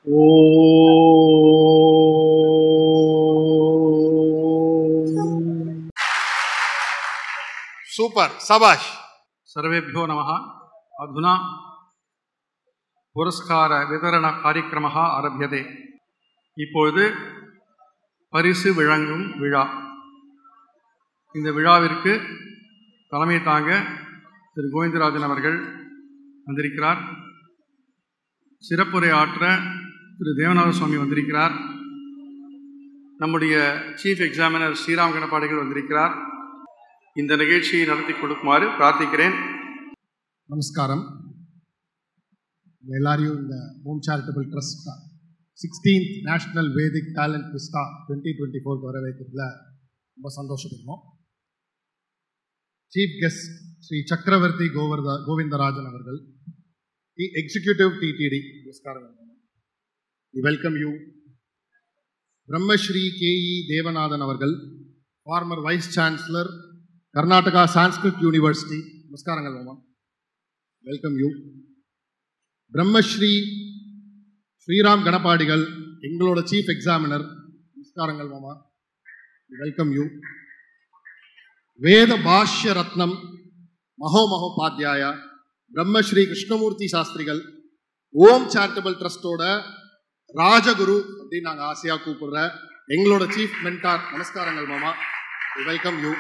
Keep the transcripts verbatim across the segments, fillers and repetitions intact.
Super, சபாஷ். सर्वेभ्यो नमः. अधुना पुरस्कार वितरण कार्यक्रमः आरभ्यते. இப்பொழுது பரிசு வழங்கும் விழா. இந்த விழாவிற்கு தலைமை தாங்க திரு கோவிந்தராஜன் அவர்கள் வந்திருக்கிறார். சிறப்புரை ஆற்ற திரு தேவநாத சுவாமி வந்திருக்கிறார். நம்முடைய சீஃப் எக்ஸாமினர் ஸ்ரீராம் கணபாடிகள் வந்திருக்கிறார். இந்த நிகழ்ச்சியை நடத்தி கொடுக்குமாறு பிரார்த்திக்கிறேன். நமஸ்காரம். எல்லாரையும் இந்த home charitable trust sixteenth national Vedic talent vista twenty twenty ஃபோருக்கு வர வைக்கிறதுல ரொம்ப சந்தோஷப்படுறோம். சீஃப் கெஸ்ட் ஸ்ரீ சக்கரவர்த்தி கோவர்தா கோவிந்தராஜன் அவர்கள், தி எக்ஸிக்யூட்டிவ் டிடிடி, நமஸ்காரம். Welcome you. Brahmashri K E Devanathan அவர்கள், former vice chancellor, Karnataka Sanskrit university, நமஸ்காரங்கள் மாமா. Welcome you. பிரம்மஸ்ரீ ஸ்ரீராம் கணபாடிகள், எங்களோட சீஃப் எக்ஸாமினர், நமஸ்காரங்கள் மாமா. Welcome you. வேத பாஷ்ய ரத்னம் மகோ மகோபாத்தியாயா பிரம்மஸ்ரீ கிருஷ்ணமூர்த்தி சாஸ்திரிகள், ஓம் சேரிட்டபிள் ட்ரஸ்டோட ராஜகுரு அப்படின்னு நாங்கள் ஆசையாக கூப்பிடுற எங்களோட சீஃப் மென்டார், நமஸ்காரங்கள் மாமா. Welcome you.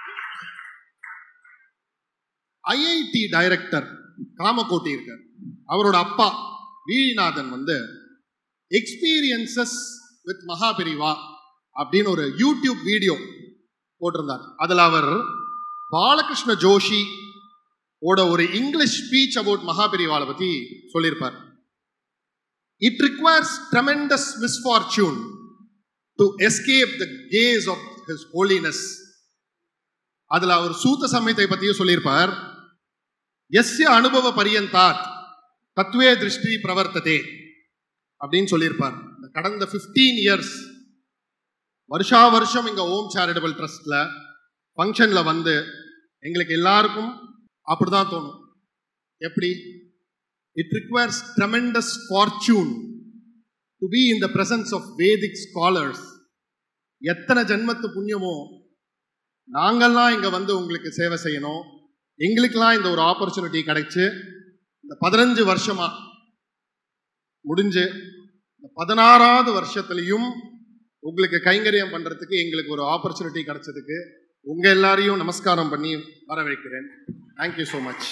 IIT director Kamakoti இருக்கார். அவரோட அப்பா வீநாதன் வந்து எக்ஸ்பீரியன்சஸ் வித் மகாபெரிவா அப்படின்னு ஒரு யூடியூப் வீடியோ போட்டிருந்தார். அதில் அவர் பாலகிருஷ்ண ஜோஷி ஓட ஒரு இங்கிலீஷ் ஸ்பீச் அபவுட் மகாபெரிவாலை பற்றி சொல்லியிருப்பார். It requires tremendous misfortune to escape the case of his holiness. அதில் அவர் சூத்த சமயத்தை பற்றியும் சொல்லியிருப்பார். எஸ்ய அனுபவ பரியந்தாத் தத்வே திருஷ்டி பிரவர்த்ததே அப்படின்னு சொல்லியிருப்பார். இந்த கடந்த பிப்டீன் இயர்ஸ் வருஷா வருஷம் இங்கே ஓம் சேரிட்டபிள் ட்ரஸ்ட்ல ஃபங்க்ஷன்ல வந்து எங்களுக்கு எல்லாருக்கும் அப்படிதான் தோணும். எப்படி? It requires tremendous fortune to be in the presence of Vedic scholars. எத்தனை ஜென்மத்து புண்ணியமோ நாங்கள்லாம் இங்கே வந்து உங்களுக்கு சேவை செய்யணும். எங்களுக்கெல்லாம் இந்த ஒரு ஆப்பர்ச்சுனிட்டி கிடைச்சு இந்த பதினஞ்சு வருஷமா முடிஞ்சு இந்த பதினாறாவது வருஷத்துலையும் உங்களுக்கு கைங்கரியம் பண்றதுக்கு எங்களுக்கு ஒரு ஆப்பர்ச்சுனிட்டி கிடைச்சதுக்கு உங்க எல்லாரையும் நமஸ்காரம் பண்ணி வரவேற்கிறேன். Thank you so much.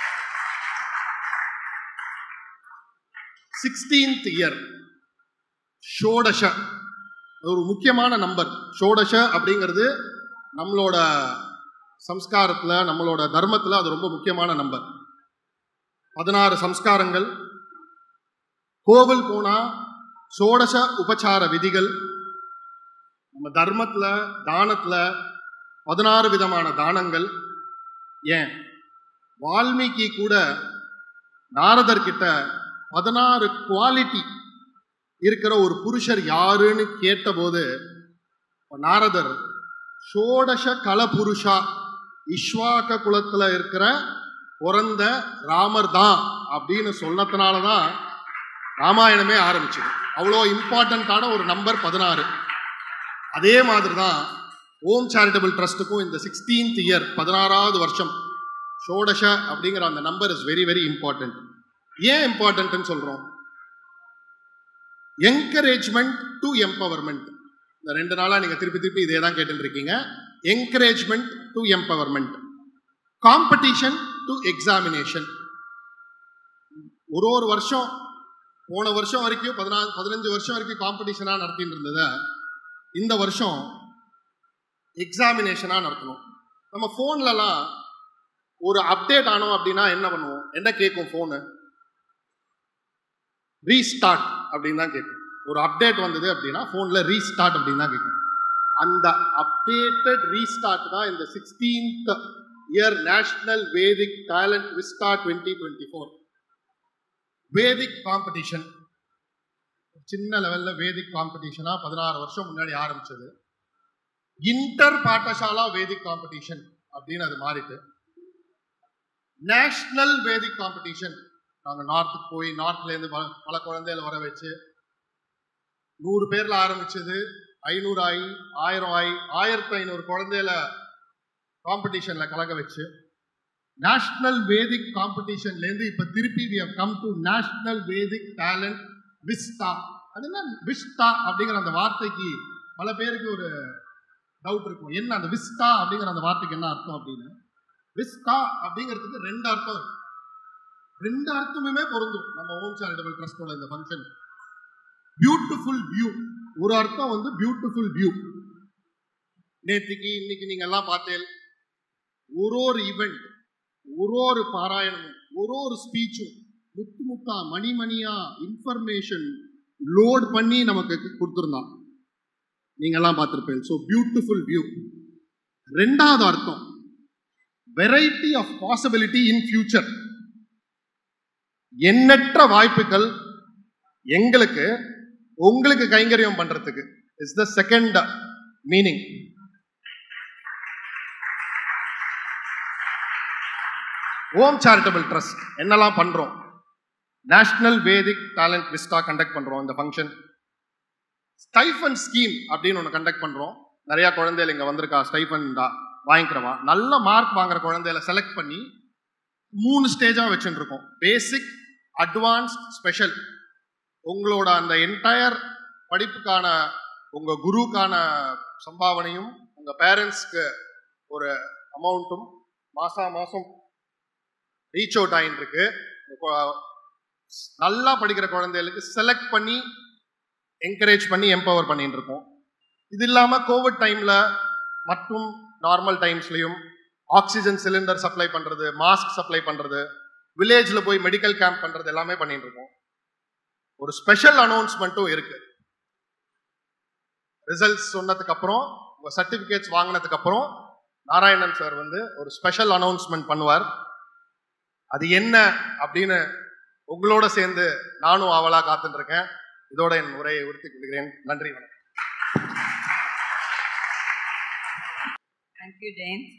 Sixteenth year ஷோடஷ ஒரு முக்கியமான நம்பர். ஷோடஷ அப்படிங்கிறது நம்மளோட சம்ஸ்காரத்தில், நம்மளோட தர்மத்தில் அது ரொம்ப முக்கியமான நம்பர். பதினாறு சம்ஸ்காரங்கள், கோவில் போனா ஷோடச உபச்சார விதிகள், நம்ம தர்மத்தில் தானத்தில் பதினாறு விதமான தானங்கள். ஏன் வால்மீகி கூட நாரதர்கிட்ட பதினாறு குவாலிட்டி இருக்கிற ஒரு புருஷர் யாருன்னு கேட்டபோது நாரதர் ஷோடச கலபுருஷா இஷ்வாக குலத்துல இருக்கிற பிறந்த ராமர் தான் அப்படின்னு சொன்னதுனாலதான் ராமாயணமே ஆரம்பிச்சது. அவ்வளோ இம்பார்ட்டன்டான ஒரு நம்பர் பதினாறு. அதே மாதிரி தான் ஓம் சேரிட்டபிள் ட்ரஸ்ட்டுக்கும் இந்த சிக்ஸ்டீன்த் இயர் பதினாறாவது வருஷம் ஷோடஷ அப்படிங்கிற அந்த number is very very important. ஏன் இம்பார்ட்டன்ட்னு சொல்றோம்? Encouragement to empowerment. இந்த ரெண்டு நாளா நீங்க திருப்பி திருப்பி இதே தான் கேட்டு இருக்கீங்க. Encouragement to empowerment, competition to examination. ஒரு ஒரு வருஷம் போன வருஷம் வரைக்கும் பதினாறு பதினஞ்சு வருஷம் வரைக்கும் காம்படிஷனா நடத்திட்டு இருந்தத இந்த வருஷம் எக்ஸாமினேஷனா நடத்தணும். நம்ம போன்லலாம் ஒரு அப்டேட் ஆனோம் அப்படின்னா என்ன பண்ணுவோம்? என்ன கேட்கும் போனு? ரீஸ்டார்ட் அப்படின்னு தான் கேட்கும். ஒரு அப்டேட் வந்தது அப்படின்னா போன்ல ரீஸ்டார்ட் அப்படின்னு தான் கேட்கும். அந்த அப்டேட்டட் ரீஸ்டார்ட் தான் இந்த sixteenth year national Vedic talent vista twenty twenty four Vedic competition. சின்ன லெவல்ல வேதிக் காம்படிஷனா பதினாறு வருஷம் முன்னாடி ஆரம்பிச்சது. இன்டர் பாட்டசாலா வேதிக் காம்படிஷன் அப்படின்னு அது மாறிட்டு நேஷனல் வேதிக் காம்படிஷன். நாங்கள் நார்த்துக்கு போய் நார்த்ல இருந்து பல குழந்தைகளை வர வச்சு நூறு பேர்ல ஆரம்பிச்சது ஐநூறு ஆகி ஆயிரம் ஆகி ஆயிரத்தி ஐநூறு குழந்தையில காம்படிஷன்ல கலக்க வச்சு நேஷனல் வேதிக் காம்படிஷன்ல இருந்து இப்ப திருப்பி we have come to national Vedic talent vista. அது என்ன விஸ்டா அப்படிங்கிற அந்த வார்த்தைக்கு பல பேருக்கு ஒரு டவுட் இருக்கும். என்ன அந்த விஸ்டா அப்படிங்கிற அந்த வார்த்தைக்கு என்ன அர்த்தம் அப்படின்னு. விஸ்டா அப்படிங்கிறதுக்கு ரெண்டு அர்த்தம் இருக்கு. ரெண்டு அர்த்தமுமே பொருந்தும் நம்ம ஹோம் சேரிட்டபிள் ட்ரஸ்டோட இந்த ஃபங்க்ஷன். பியூட்டிஃபுல் வியூ ஒரு அர்த்தம் வந்து பியூட்டிஃபுல் வியூ. நேற்றுக்கு இன்னைக்கு நீங்க எல்லாம் பார்த்தேன், ஒரு ஒரு ஈவெண்ட், ஒரு ஒரு பாராயணமும், ஒரு ஒரு ஸ்பீச்சும் முத்து முத்தா மணி மணியா இன்ஃபர்மேஷன் லோட் பண்ணி நமக்கு கொடுத்துருந்தான். நீங்க எல்லாம் பார்த்திருப்பேன். So beautiful view. ரெண்டாவது அர்த்தம் variety of possibility in future. எண்ணற்ற வாய்ப்புகள் எங்களுக்கு உங்களுக்கு கைங்கரியம் பண்றதுக்கு is the second meaning. Om charitable trust என்னெல்லாம் பண்றோம்? National Vedic talent vista conduct பண்றோம். இந்த ஃபங்க்ஷன் ஸ்டைஃபன் ஸ்கீம் அப்படின்னு ஒன்று கண்டக்ட் பண்றோம். நிறைய குழந்தைகள் இங்க வந்திருக்கா ஸ்டைஃபன் வாங்கிக்கிறவா. நல்ல மார்க் வாங்குற குழந்தைகளை செலக்ட் பண்ணி மூணு ஸ்டேஜா வச்சுட்டு இருக்கோம். Basic, advanced, special. உங்களோட அந்த என்டையர் படிப்புக்கான உங்க குருக்கான சம்பாவனையும் உங்க பேரண்ட்ஸ்க்கு ஒரு அமௌண்ட்டும் மாசா மாசம் ரீச் அவுட் ஆகிட்டு இருக்கு. நல்லா படிக்கிற குழந்தைகளுக்கு செலக்ட் பண்ணி என்கரேஜ் பண்ணி எம்பவர் பண்ணிட்டு இருக்கோம். இது இல்லாம கோவிட் டைம்ல மற்றும் நார்மல் டைம்ஸ்லயும் ஆக்சிஜன் சிலிண்டர் சப்ளை பண்றது, மாஸ்க் சப்ளை பண்றது, வில்லேஜ்ல போய் மெடிக்கல் கேம்ப் பண்றது எல்லாமே பண்ணிட்டு இருக்கோம். ஒரு ஸ்பெஷல் அனௌன்ஸ்மெண்ட்டும் இருக்கு. ரிசல்ட்ஸ் சொன்னதுக்கு அப்புறம், உங்க சர்டிபிகேட்ஸ் வாங்கினதுக்கு அப்புறம் நாராயணன் சார் வந்து ஒரு ஸ்பெஷல் அனௌன்ஸ்மெண்ட் பண்ணுவார். அது என்ன அப்படின்னு உங்களோட சேர்ந்து நானும் ஆவலா காத்துட்டு இருக்கேன். இதோட என் உரையை உறுத்திக் கொள்கிறேன். நன்றி, வணக்கம். தேங்க்யூ ஜெயந்த்.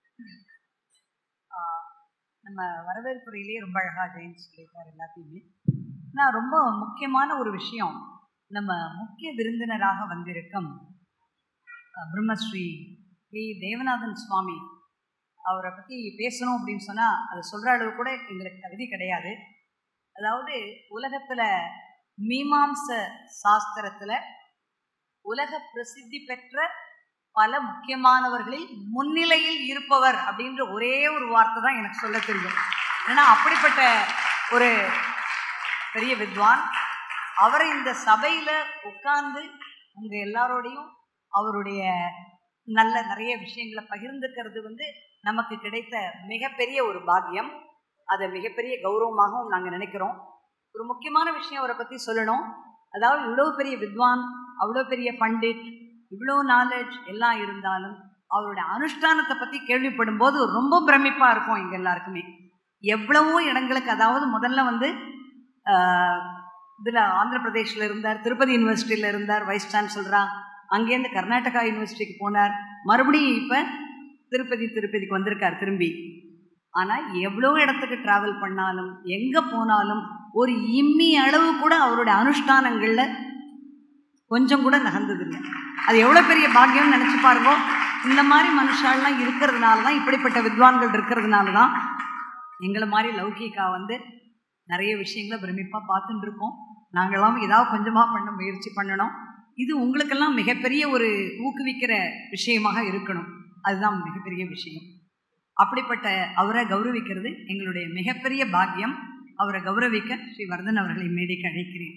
நம்ம வரவேற்புரையிலேயே ரொம்ப அழகா ஜெயந்த் சொல்லியிருக்காரு எல்லாத்தையுமே. நான் ரொம்ப முக்கியமான ஒரு விஷயம், நம்ம முக்கிய விருந்தினராக வந்திருக்கும் பிரம்மஸ்ரீ வி தேவநாதன் சுவாமி அவரை பற்றி பேசணும் அப்படின்னு சொன்னால் அது சொல்கிற அளவு கூட எங்களுக்கு தகுதி கிடையாது. அதாவது உலகத்தில் மீமாம்ச சாஸ்திரத்தில் உலக பிரசித்தி பெற்ற பல முக்கியமானவர்களில் முன்னிலையில் இருப்பவர் அப்படின்ற ஒரே ஒரு வார்த்தை தான் எனக்கு சொல்ல தெரியும். ஏன்னா அப்படிப்பட்ட ஒரு பெரிய வித்வான். அவரை இந்த சபையில் உட்கார்ந்து உங்கள் எல்லாரோடையும் அவருடைய நல்ல நிறைய விஷயங்களை பகிர்ந்துக்கிறது வந்து நமக்கு கிடைத்த மிகப்பெரிய ஒரு பாக்கியம். அதை மிகப்பெரிய கௌரவமாகவும் நாங்கள் நினைக்கிறோம். ஒரு முக்கியமான விஷயம் அவரை பற்றி சொல்லணும். அதாவது இவ்வளோ பெரிய வித்வான், அவ்வளோ பெரிய பண்டிட், இவ்வளோ நாலேஜ் எல்லாம் இருந்தாலும் அவருடைய அனுஷ்டானத்தை பற்றி கேள்விப்படும் போது ரொம்ப பிரமிப்பாக இருக்கும் எங்கள் எல்லாருக்குமே. எவ்வளவோ இடங்களுக்கு, அதாவது முதல்ல வந்து இதில் ஆந்திர பிரதேஷில் இருந்தார், திருப்பதி யூனிவர்சிட்டியில் இருந்தார் வைஸ் சான்சலராக, அங்கேருந்து கர்நாடகா யூனிவர்சிட்டிக்கு போனார், மறுபடியும் இப்போ திருப்பதி திருப்பதிக்கு வந்திருக்கார் திரும்பி. ஆனால் எவ்வளோ இடத்துக்கு ட்ராவல் பண்ணாலும் எங்கே போனாலும் ஒரு இம்மி அளவு கூட அவருடைய அனுஷ்டானங்களில் கொஞ்சம் கூட நகர்ந்ததில்லை. அது எவ்வளோ பெரிய பாக்கியம்னு நினச்சி பாருங்க. இந்த மாதிரி மனுஷாலாம் இருக்கிறதுனால தான், இப்படிப்பட்ட வித்வான்கள் இருக்கிறதுனால தான் எங்களை மாதிரி லௌகிகா வந்து நிறைய விஷயங்களை பிரமிப்பாக பார்த்துட்டு இருக்கோம். நாங்களாம் ஏதாவது கொஞ்சமாக பண்ண முயற்சி பண்ணணும். இது உங்களுக்கெல்லாம் மிகப்பெரிய ஒரு ஊக்குவிக்கிற விஷயமாக இருக்கணும். அதுதான் மிகப்பெரிய விஷயம். அப்படிப்பட்ட அவரை கௌரவிக்கிறது எங்களுடைய மிகப்பெரிய பாக்கியம். அவரை கௌரவிக்க ஸ்ரீ வர்தன் அவர்களை மேடைக்கு அழைக்கிறேன்.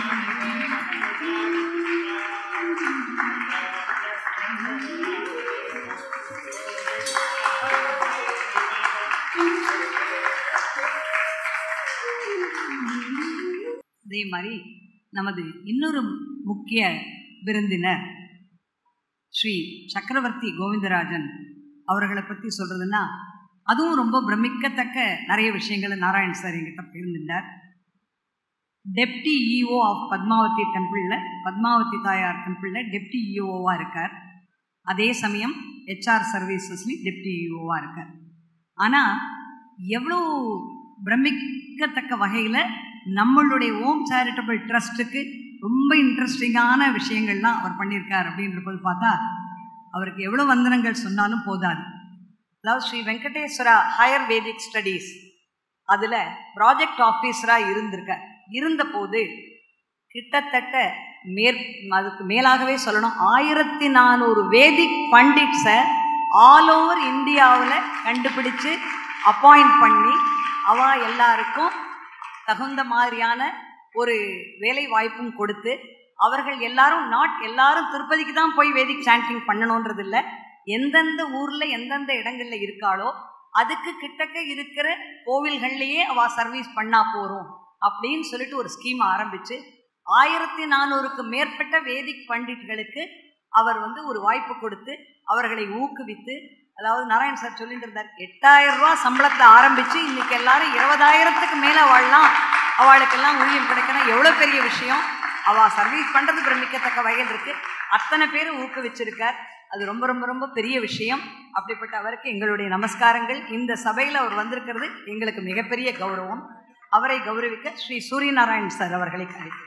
அதே மாதிரி நமது இன்னொரு முக்கிய விருந்தினர் ஸ்ரீ சக்கரவர்த்தி கோவிந்தராஜன் அவர்களை பற்றி சொல்கிறதுன்னா அதுவும் ரொம்ப பிரமிக்கத்தக்க நிறைய விஷயங்களை நாராயண் சார் எங்கிட்ட பகிர்ந்துட்டார். டெப்டி இஓ ஆஃப் பத்மாவதி டெம்பிளில், பத்மாவதி தாயார் டெம்பிளில் டெப்டி இஓவாக இருக்கார். அதே சமயம் ஹெச்ஆர் சர்வீசஸ்லேயும் டெப்டி இஓவாக இருக்கார். ஆனால் எவ்வளோ பிரமிக்கத்தக்க வகையில் நம்மளுடைய ஓம் சேரிட்டபிள் ட்ரஸ்ட்டுக்கு ரொம்ப இன்ட்ரெஸ்டிங்கான விஷயங்கள்லாம் அவர் பண்ணியிருக்கார் அப்படின்ற போது பார்த்தா அவருக்கு எவ்வளோ வந்தனங்கள் சொன்னாலும் போதாது. அதாவது Sri Venkateswara higher Vedic studies அதில் ப்ராஜெக்ட் ஆஃபீஸராக இருந்திருக்கார். இருந்தபோது கிட்டத்தட்ட மேற் அதுக்கு மேலாகவே சொல்லணும், ஆயிரத்தி நானூறு வேதிக் பண்டிட்ஸை ஆல் ஓவர் இந்தியாவில் கண்டுபிடிச்சு அப்பாயிண்ட் பண்ணி அவ எல்லாருக்கும் தகுந்த மாதிரியான ஒரு வேலை வாய்ப்பும் கொடுத்து, அவர்கள் எல்லாரும் நாட் எல்லாரும் திருப்பதிக்கு தான் போய் வேதிக் சாண்டிங் பண்ணணுன்றது இல்லை, எந்தெந்த ஊரில் எந்தெந்த இடங்களில் இருக்காளோ அதுக்கு கிட்டக்க இருக்கிற கோவில்கள்லேயே அவள் சர்வீஸ் பண்ணா போகிறோம் அப்படின்னு சொல்லிட்டு ஒரு ஸ்கீம் ஆரம்பித்து ஆயிரத்தி நானூறுக்கு மேற்பட்ட வேதிக் பண்டிட்களுக்கு அவர் வந்து ஒரு வாய்ப்பு கொடுத்து அவர்களை ஊக்குவித்து, அதாவது நாராயண் சார் சொல்லிட்டு இருந்தார், எட்டாயிரம் ரூபா சம்பளத்தை ஆரம்பித்து இன்னைக்கு எல்லாரும் இருபதாயிரத்துக்கு மேலே வாழலாம், அவளுக்கெல்லாம் ஊதியம் கிடைக்கணும், எவ்வளோ பெரிய விஷயம். அவள் சர்வீஸ் பண்ணுறது பிரமிக்கத்தக்க வகையில் இருக்குது. அத்தனை பேரும் ஊக்குவிச்சிருக்கார். அது ரொம்ப ரொம்ப ரொம்ப பெரிய விஷயம். அப்படிப்பட்ட அவருக்கு எங்களுடைய நமஸ்காரங்கள். இந்த சபையில் அவர் வந்திருக்கிறது எங்களுக்கு மிகப்பெரிய கௌரவம். அவரை கௌரவிக்க ஸ்ரீ சூரியநாராயண் சார் அவர்களை அழைக்கிறேன்.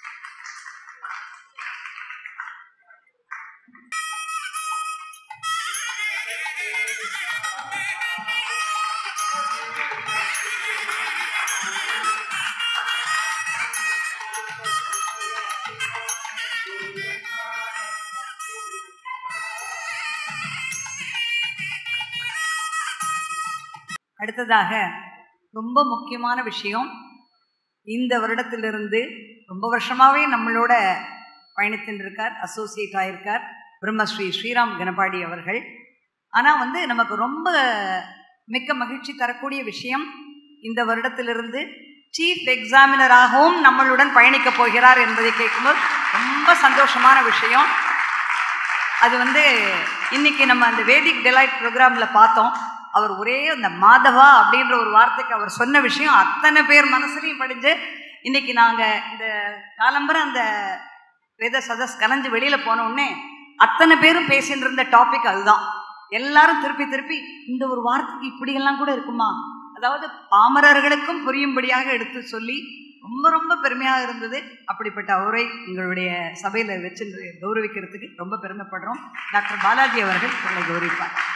அடுத்ததாக ரொம்ப முக்கியமான விஷயம், இந்த வருடத்திலிருந்து ரொம்ப வருஷமாகவே நம்மளோட பயணித்துட்டு இருக்கார், அசோசியேட் ஆகியிருக்கார் பிரம்மஸ்ரீ ஸ்ரீராம் கணபாடி அவர்கள். ஆனால் வந்து நமக்கு ரொம்ப மிக்க மகிழ்ச்சி தரக்கூடிய விஷயம், இந்த வருடத்திலிருந்து சீஃப் எக்ஸாமினராகவும் நம்மளுடன் பயணிக்கப் போகிறார் என்பதை கேட்கும்போது ரொம்ப சந்தோஷமான விஷயம். அது வந்து இன்னைக்கு நம்ம அந்த வேதிக் டிலைட் ப்ரோக்ராமில் பார்த்தோம். அவர் ஒரே அந்த மாதவா அப்படின்ற ஒரு வார்த்தைக்கு அவர் சொன்ன விஷயம் அத்தனை பேர் மனசுலையும் படிஞ்சு, இன்னைக்கு நாங்கள் இந்த காலம்பரை அந்த வேத சதஸ் கலைஞ்சு வெளியில் போனோடனே அத்தனை பேரும் பேசிட்டு இருந்த டாபிக் அதுதான். எல்லாரும் திருப்பி திருப்பி இந்த ஒரு வார்த்தைக்கு இப்படியெல்லாம் கூட இருக்குமா, அதாவது பாமரர்களுக்கும் புரியும்படியாக எடுத்து சொல்லி ரொம்ப ரொம்ப பெருமையாக இருந்தது. அப்படிப்பட்ட அவரை எங்களுடைய சபையில் வச்சு கௌரவிக்கிறதுக்கு ரொம்ப பெருமைப்படுறோம். டாக்டர் பாலாஜி அவர்கள் உங்களை கௌரவிப்பார்.